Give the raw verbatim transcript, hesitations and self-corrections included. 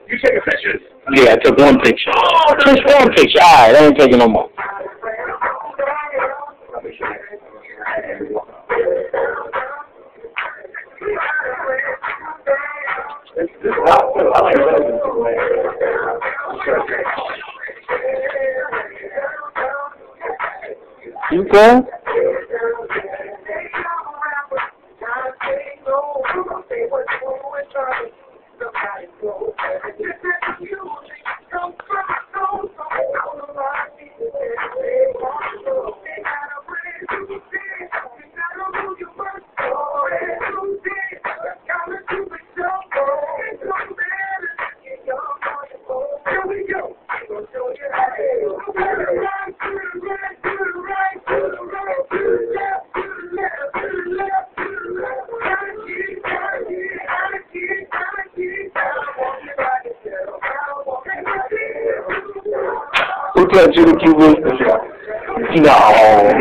You taking pictures? Yeah, I took one picture. Oh, just one picture. All right, I ain't taking no more. You good? Who touched you the Cuba? No.